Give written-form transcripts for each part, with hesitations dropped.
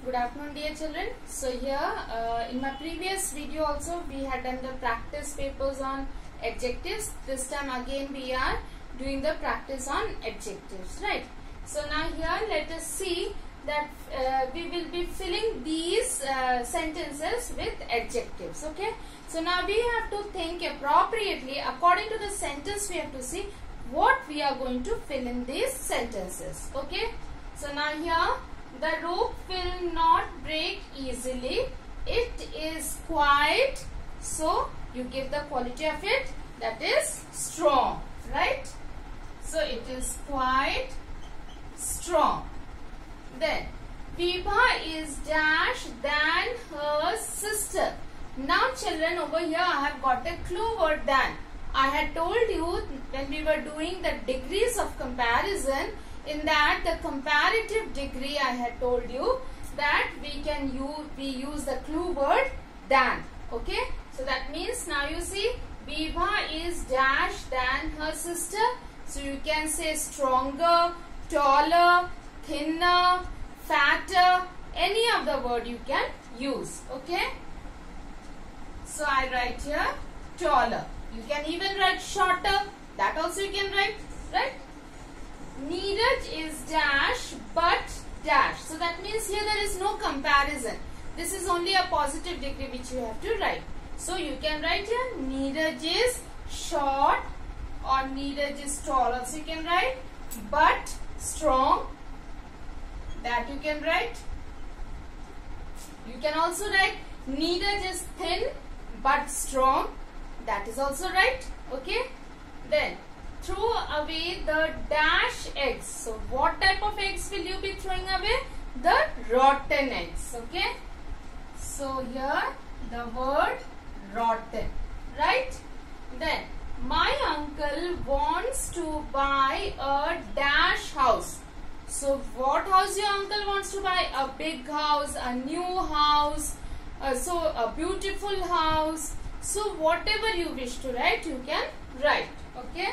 Good afternoon, dear children. So here in my previous video also we had done the practice papers on adjectives. This time again we are doing the practice on adjectives, right? So now here let us see that we will be filling these sentences with adjectives, okay? So now we have to think appropriately according to the sentence. We have to see what we are going to fill in these sentences, okay? So now here, the rope will not break easily. It is quiet. So you give the quality of it, that is strong, right? So it is quite strong. Then Vibha is dash than her sister. Now children, over here I have got a clue word than. I had told you when we were doing the degrees of comparison, in that the comparative degree I had told you that we use the clue word than, okay? So that means now you see Vibha is dash than her sister. So you can say stronger, taller, thinner, fatter, any of the word you can use, okay? So I write here taller. You can even write shorter, that also you can write, right? Neeraj is dash but dash. So that means here there is no comparison. This is only a positive degree which you have to write. So you can write here Neeraj is short or Neeraj is tall. Also you can write but strong. That you can write. You can also write Neeraj is thin but strong. That is also right. Okay. Then throw away the dash eggs. So what type of eggs will you be throwing away? The rotten eggs. Okay. So here the word rotten. Right. Then my uncle wants to buy a dash house. So what house your uncle wants to buy? A big house, a new house, so a beautiful house. So whatever you wish to write, you can write. Okay.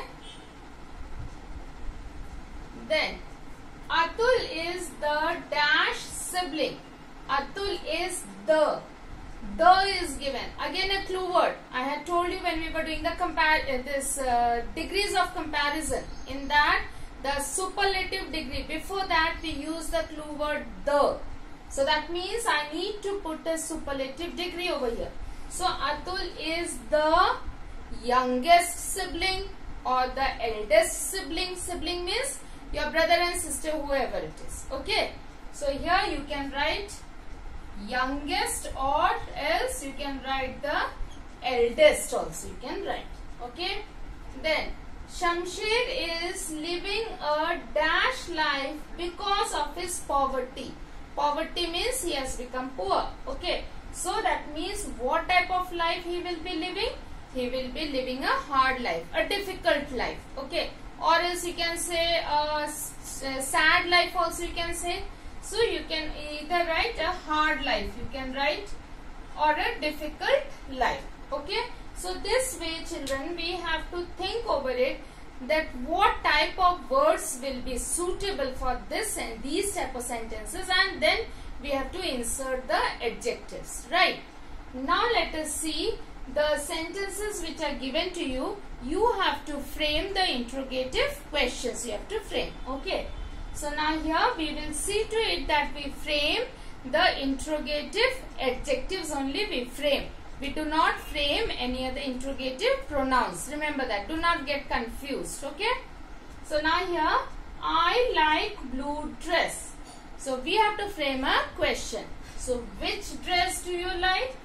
Then Atul is the dash sibling. Atul is the. The is given. Again a clue word. I had told you when we were doing the degrees of comparison. In that the superlative degree. Before that we use the clue word the. So that means I need to put a superlative degree over here. So Atul is the youngest sibling or the eldest sibling. Sibling means your brother and sister, whoever it is. Okay. So here you can write youngest or else you can write the eldest also. You can write. Okay. Then Shamsher is living a dash life because of his poverty. Poverty means he has become poor. Okay. So that means what type of life he will be living? He will be living a hard life, a difficult life. Okay. Or else you can say a sad life also you can say. So you can either write a hard life, you can write, or a difficult life. Okay. So this way children, we have to think over it that what type of words will be suitable for this and these type of sentences, and then we have to insert the adjectives, right? Now let us see the sentences which are given to you. You have to frame the interrogative questions. You have to frame. Okay. So now here we will see to it that we frame the interrogative adjectives only we frame. We do not frame any other interrogative pronouns. Remember that. Do not get confused. Okay. So now here I like blue dress. So we have to frame a question. So which dress do you like?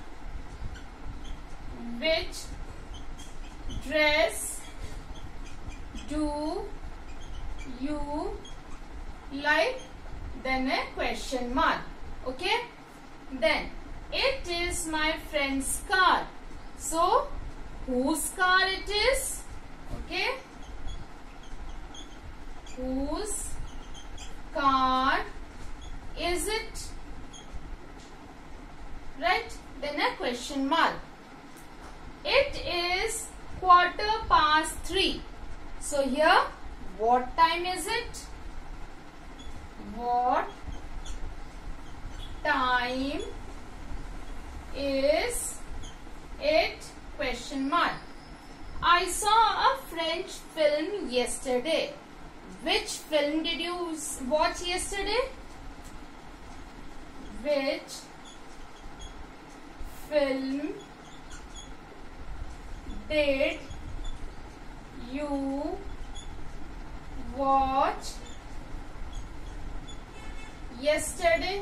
Which dress do you like? Then a question mark. Okay. Then it is my friend's car. So whose car it is? Okay. Whose car is it? Right? Then a question mark. It is 3:15. So here what time is it? What yesterday? Which film did you watch yesterday? Which film did you watch yesterday?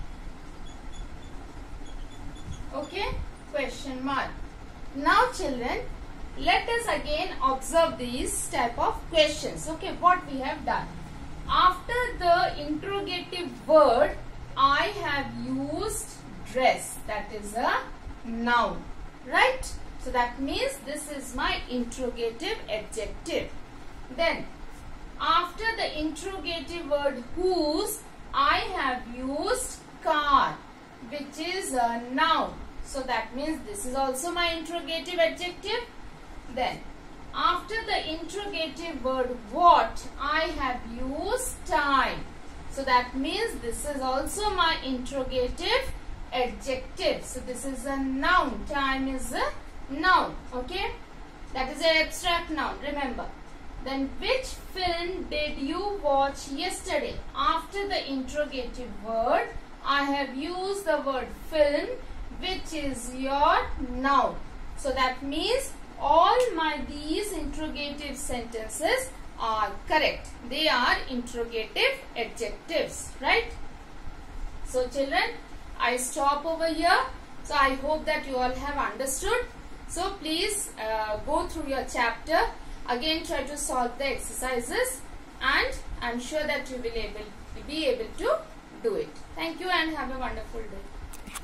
Okay, question mark. Now children, let us again observe these type of questions. Okay, what we have done. After the interrogative word, I have used dress. That is a noun, right? So that means this is my interrogative adjective. Then after the interrogative word whose, I have used car, which is a noun. So that means this is also my interrogative adjective. Then after the interrogative word what, I have used time. So that means this is also my interrogative adjective. So this is a noun. Time is a noun. Okay, that is an abstract noun, remember. Then which film did you watch yesterday? After the interrogative word, I have used the word film, which is your noun. So that means all these interrogative sentences are correct. They are interrogative adjectives, right? So children, I stop over here. So I hope that you all have understood. So please go through your chapter. Again try to solve the exercises, and I am sure that you will be able to do it. Thank you and have a wonderful day.